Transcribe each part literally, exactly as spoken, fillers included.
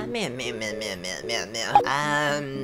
แม่แม่แม่แม่แม่แม่แม่อ่า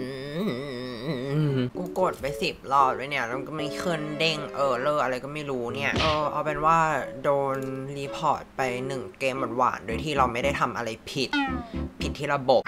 กูกดไปสิบรอบเลยเนี่ยแล้วก็ไม่ขึ้นเด้งเออเลออะไรก็ไม่รู้เนี่ยเออเอาเป็นว่าโดนรีพอร์ตไปหนึ่งเกมหวานๆโดยที่เราไม่ได้ทำอะไรผิดผิดที่ระบบ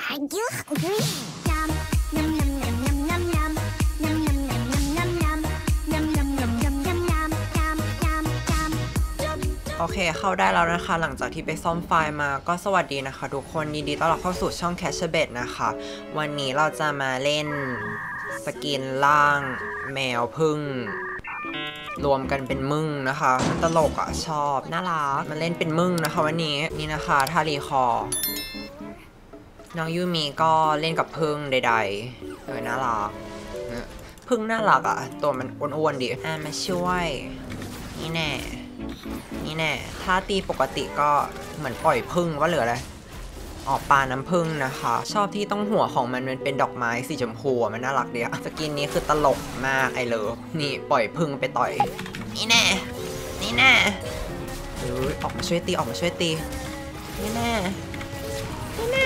โอเคเข้าได้แล้วนะคะหลังจากที่ไปซ่อมไฟล์มาก็สวัสดีนะคะทุกคนยินดีต้อนรับเข้าสู่ช่อง Cashbet นะคะวันนี้เราจะมาเล่นสกินล่างแมวพึ่งรวมกันเป็นมึงนะคะมันตลกอ่ะชอบน่ารักมาเล่นเป็นมึงนะคะวันนี้นี่นะคะทารีคอน้องยูมีก็เล่นกับพึ่งใดๆเออน่ารักพึ่งน่ารักอ่ะตัวมันอ้วนๆดิอ่ะมาช่วยนี่แน่นี่แน่ถ้าตีปกติก็เหมือนปล่อยพึ่งว่าเหลืออะไรออกปลาน้ำพึ่งนะคะชอบที่ต้องหัวของมันมันเป็นดอกไม้สีชมพูมันน่ารักเดียวสกินนี้คือตลกมากไอเลิฟนี่ปล่อยพึ่งไปต่อยนี่แน่นี่แน่เฮ้ยออกมาช่วยตีออกมาช่วยตีนี่แน่นี่แน่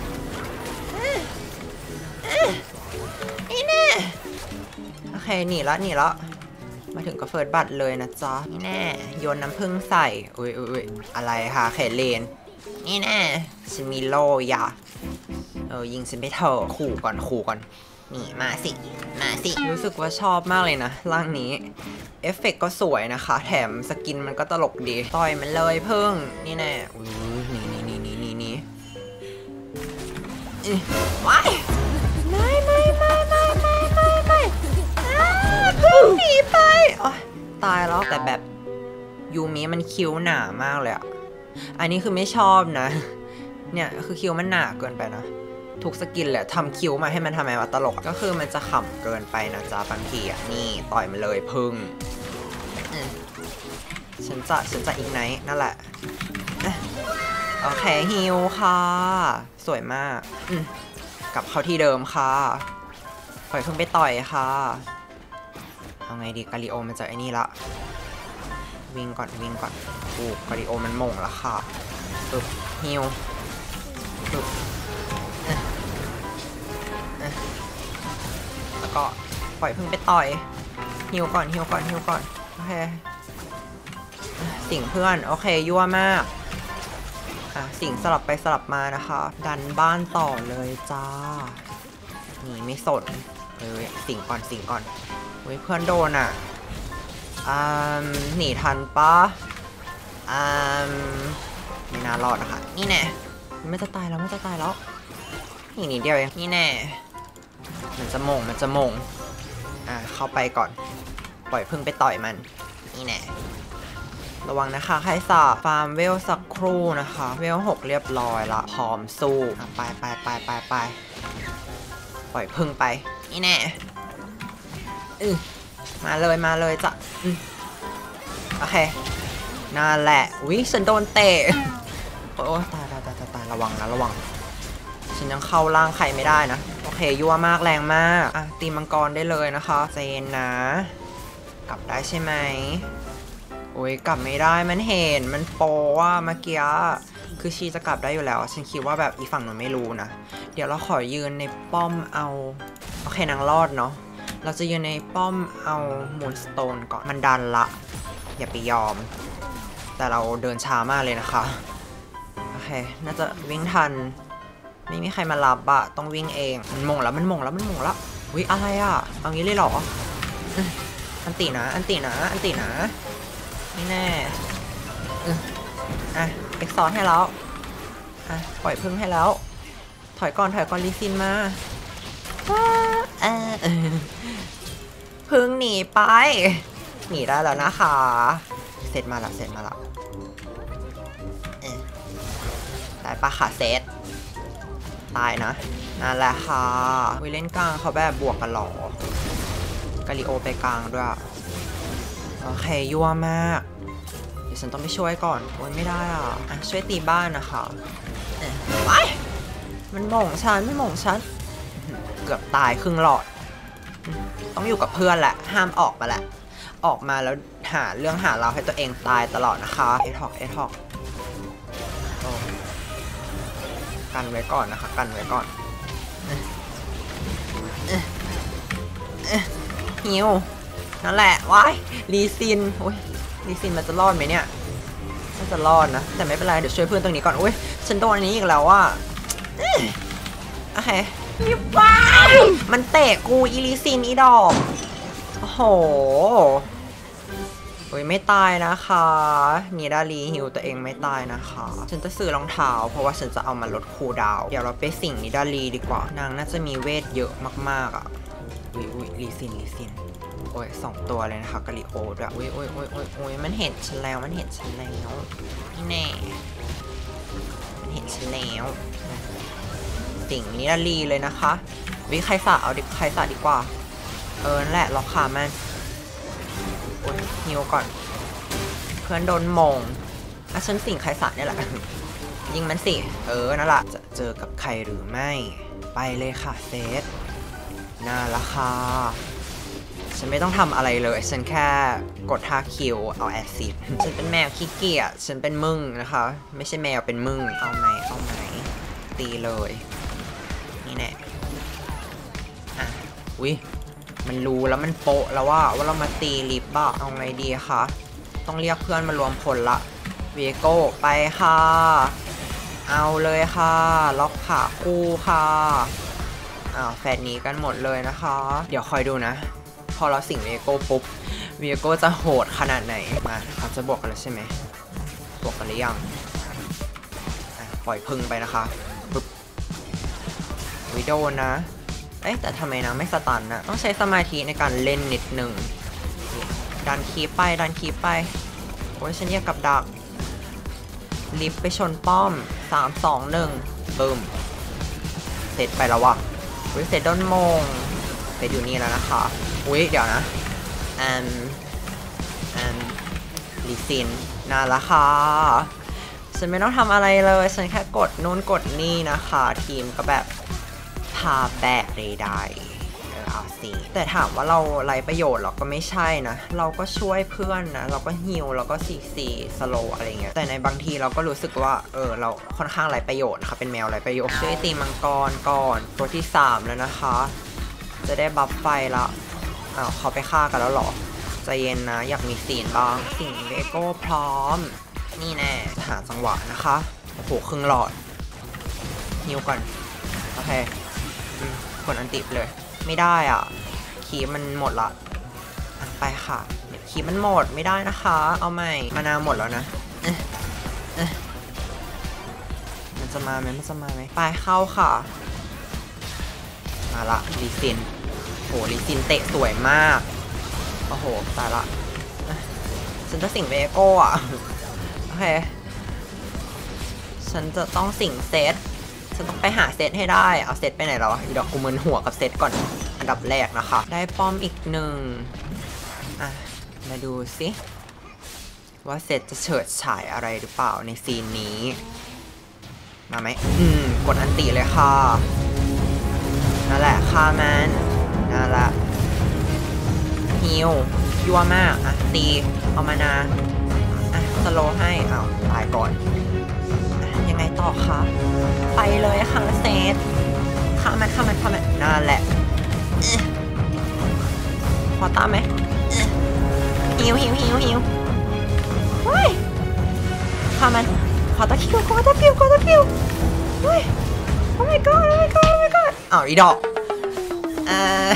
นี่แน่โอเคหนีละหนีละมาถึงก็เฟิร์สบัตรเลยนะจ๊ะนี่แน่โยนน้ำผึ้งใส่อุ้ยอุ้ยอะไรคะเขเลนนี่แน่ฉันมีโลยาเออยิงฉันไปเถอะขู่ก่อนขู่ก่อนนี่มาสิมาสิรู้สึกว่าชอบมากเลยนะร่างนี้เอฟเฟกต์ก็สวยนะคะแถมสกินมันก็ตลกดีต่อยมันเลยเพิ่งนี่แน่อุ้ยนี่นี่นี่นี่นี่นี่ว้ายไม่ไม่ไม่ไม่ไม่ไม่ไม่พึ่งหนีไปตายแล้วแต่แบบยูมิมันคิ้วหนามากเลยอ่ะอันนี้คือไม่ชอบนะเนี่ยคือคิ้วมันหนาเกินไปนะทุกสกินแหละทำคิ้วมาให้มันทำไมวะตลกก็คือมันจะขำเกินไปนะจ๊ะบางทีอ่ะนี่ต่อยมันเลยพึ่งฉันจะฉันจะอีกไนท์นั่นแหละโอเคฮิวค่ะสวยมากกลับเข้าที่เดิมค่ะปล่อยพึ่งไปต่อยค่ะเอาไงดีกาลิโอมันจะไอ้นี่ละวิ่งก่อนวิ่งก่อนอู้กาลิโอมันมงละค่ะปึ๊บฮิวปึ๊บแล้วก็ปล่อยพึ่งไปต่อยฮิวก่อนฮิวก่อนฮิวก่อนโอเคสิงเพื่อนโอเคยั่วมากอ่ะสิงสลับไปสลับมานะคะดันบ้านต่อเลยจ้านี่ไม่สนเลยสิงก่อนสิงก่อนเฮ้ยเพื่อนโดนอ่ะอ่าหนีทันปะอ่าไม่น่ารอดนะคะนี่แน่มันจะตายแล้วมันจะตายแล้วนี่นิดเดียวเองนี่แน่มันจะมงมันจะมงอ่าเข้าไปก่อนปล่อยพึ่งไปต่อยมันนี่แน่ระวังนะคะใครสาฟาร์มเวลสักครู่นะคะเวลหกเรียบร้อยละพร้อมสู้ไปไปไปไปไปปล่อยพึ่งไปนี่แน่อือมาเลยมาเลยจ้ะโอเคนั่นแหละวิฉันโดนเตะโอ้ตายตายตายตายระวังนะระวังฉันยังเข้าร่างใครไม่ได้นะโอเคยั่วมากแรงมากอ่ะตีมังกรได้เลยนะคะเจนนะกลับได้ใช่ไหมโอ้ยกลับไม่ได้มันเห็นมันโปว่าเมื่อกี้คือชีจะกลับได้อยู่แล้วฉันคิดว่าแบบอีฝั่งหนูไม่รู้นะเดี๋ยวเราขอยืนในป้อมเอาโอเคนางรอดเนาะเราจะยืนในป้อมเอามูนสโตนก่อนมันดันละอย่าไปยอมแต่เราเดินช้ามากเลยนะคะโอเคน่าจะวิ่งทันไม่มีใครมารับอะต้องวิ่งเองมันมงแล้วมันมงแล้วมันมงแล้ววิอะไรอะเอางี้เลยเหรออันตีนะอันตีนะอันตีนะนี่แน่อ่ะเอ็กซ์ซอร์ให้แล้วอ่ะปล่อยพึ่งให้แล้วถอยก่อนถอยก่อนลิซินมาเออพึ่งหนีไปหนีได้แล้วนะคะเสร็จมาแล้วเสร็จมาแล้วได้ปะค่ะเซตตายนะนั่นแหละค่ะวิเล่นกลางเขาแบบบวกกันหรอกาลิโอไปกลางด้วยโอเคยั่วมากเดี๋ยวฉันต้องไปช่วยก่อนโอ้ยไม่ได้อ่ะอ่ะช่วยตีบ้านนะคะไปมันหม่งฉันไม่หม่งฉันเกือบตายครึ่งหลอดต้องอยู่กับเพื่อนแหละห้ามออกมาแหละออกมาแล้วหาเรื่องหาเราให้ตัวเองตายตลอดนะคะเอทอกเอทอกกันไว้ก่อนนะคะกันไว้ก่อนฮิวนั่นแหละว้ายลีซินโอ้ยลีซินมันจะรอดไหมเนี่ยน่าจะรอดนะแต่ไม่เป็นไรเดี๋ยวช่วยเพื่อนตรงนี้ก่อนโอ้ยฉันโดนอันนี้อีกแล้วอ่ะโอเคนี่บ้ามันเตะกูอีลีซินอีดอกโอ้โหโอ้ยไม่ตายนะคะนีดาลีฮิวตัวเองไม่ตายนะคะฉันจะซื้อรองเท้าเพราะว่าฉันจะเอามาลดคูลดาวน์เดี๋ยวเราไปสิ่งนีดาลีดีกว่านางน่าจะมีเวทเยอะมากๆอ่ะอุ้ยอุ้ยลีซินลีซินโอ้ยสองตัวเลยนะคะกาลิโอด้วยอุ้ยอุ้ยอุ้ยอุ้ยอุ้ยมันเห็นฉันแล้วมันเห็นฉันแล้วนี่แน่มันเห็นฉันแล้วสิ่งนีดาลีเลยนะคะวิใครสะเอาดิใครสะดีกว่าเออนั่นแหละล็อกขามันโอ้ยฮิวก่อนเพื่อนโดนมงอ่ะฉันสิ่งใครสะเนี่ยแหละยิงมันสิเออนั่นแหละจะเจอกับใครหรือไม่ไปเลยค่ะเซตน่าละค่ะฉันไม่ต้องทำอะไรเลยฉันแค่กดท่าคิวเอาแอซิดฉันเป็นแมวขี้เกียจฉันเป็นมึงนะคะไม่ใช่แมวเป็นมึงเอาไหมเอาไหมตีเลยนี่แน่อ่ะอุ้ยมันรู้แล้วมันโปะแล้วว่าว่าเรามาตีลิฟต์บ้าเอาไงดีคะต้องเรียกเพื่อนมารวมพลละเวโก้ไปค่ะเอาเลยค่ะล็อกขาคู่ค่ะอ้าวแฟนนี้กันหมดเลยนะคะเดี๋ยวคอยดูนะพอเราสิงเวโก้ปุ๊บเวโก้จะโหดขนาดไหนมาเขาจะบวกกันแล้วใช่ไหมบวกกันหรือยังปล่อยพึ่งไปนะคะปุ๊บวิโดนนะเอ๊ะแต่ทำไมนะไม่สตันนะต้องใช้สมาธิในการเล่นนิดนึงดันคีไปดันคีไปโอ้ยฉันเรียกกับดักลิฟต์ไปชนป้อมสาม สอง หนึ่งบึ้มเสร็จไปแล้ววะอุ้ยเสร็จโดนมงเสร็จอยู่นี่แล้วนะคะอุ้ยเดี๋ยวนะอันอันลิซินน่าละค่ะฉันไม่ต้องทำอะไรเลยฉันแค่กดนู้นกดนี่นะคะทีมก็แบบพาแบกใดๆเออเอาสิแต่ถามว่าเราไร้ประโยชน์หรอก็ไม่ใช่นะเราก็ช่วยเพื่อนนะเราก็ฮิลเราก็ซีซีสโลอะไรเงี้ยแต่ในบางทีเราก็รู้สึกว่าเออเราค่อนข้างไร้ประโยชน์นะคะเป็นแมวไร้ประโยชน์ช่วยตีมังกรก่อนตัวที่สามแล้วนะคะจะได้บัฟไฟละอ้าวเขาไปฆ่ากันแล้วหรอใจเย็นนะอยากมีซีนบ้างสิ่งเวโก้พร้อมนี่แน่หาจังหวะนะคะโอ้โหครึ่งหลอดฮิวก่อนโอเคกดอันติเลยไม่ได้อ่ะคีมันหมดละไปค่ะคีมันหมดไม่ได้นะคะเอาใหม่มานาหมดแล้วนะมันจะมาไหมมันจะมาไหมไปเข้าค่ะมาละลีซินโหลีซินเตะสวยมากโอ้โหตายละฉันจะสิงเวโก้อ่ะโอเคฉันจะต้องสิงเซตฉันต้องไปหาเซตให้ได้เอาเซตไปไหนแล้วอีดอกกูมึนหัวกับเซตก่อนอันดับแรกนะคะได้ป้อมอีกหนึ่งอ่ะมาดูสิว่าเซตจะเฉิดฉายอะไรหรือเปล่าในซีนนี้มาไหมอืมกดอันติเลยค่ะนั่นแหละฆ่ามันนั่นแหละฮิวยั่วมากอ่ะตีเอามานาอ่ะสโลให้เอาตายก่อนยังไงต่อคะไปเลยค่ะเซตฆ่ามันฆ่ามันฆ่ามันนั่นแหละพอตามไหมฮิวฮิวฮิวฮิวเฮ้ยฆ่ามันขอตะคิวขอตะคิวขอตะคิวเฮ้ยโอ้ my god โอ้ my god โอ้ my god อ้าวอีดอกเออ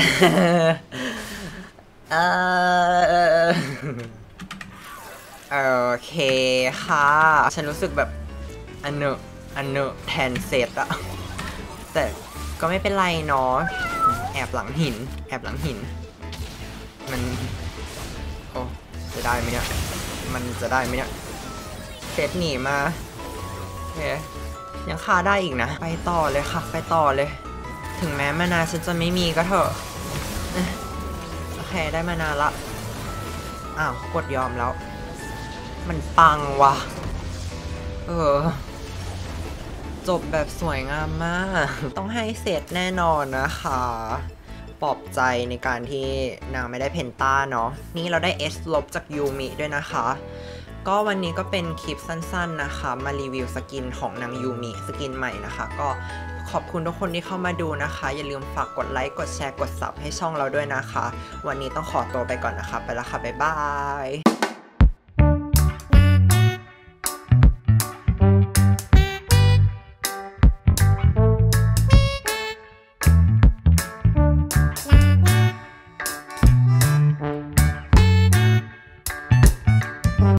เออโอเคค่ะฉันรู้สึกแบบอันเนอะอันเนอะแทนเซตอะแต่ก็ไม่เป็นไรเนาะแอบหลังหินแอบหลังหินมันโอ้จะได้ไหมเนี่ยมันจะได้ไหมเนี่ยเซตหนีมาโอเคยังฆ่าได้อีกนะไปต่อเลยค่ะไปต่อเลยถึงแม้มานาฉันจะไม่มีก็เถอะโอเคได้มานานละอ้าวกดยอมแล้วมันปังว่ะเออจบแบบสวยงามมากต้องให้เสร็จแน่นอนนะคะปลอบใจในการที่นางไม่ได้เพนต้าเนาะนี่เราได้ S ลบจากยูมิด้วยนะคะก็วันนี้ก็เป็นคลิปสั้นๆนะคะมารีวิวสกินของนางยูมิสกินใหม่นะคะก็ขอบคุณทุกคนที่เข้ามาดูนะคะอย่าลืมฝากกดไลค์กดแชร์กดซับให้ช่องเราด้วยนะคะวันนี้ต้องขอตัวไปก่อนนะคะไปแล้วค่ะบ๊ายบาย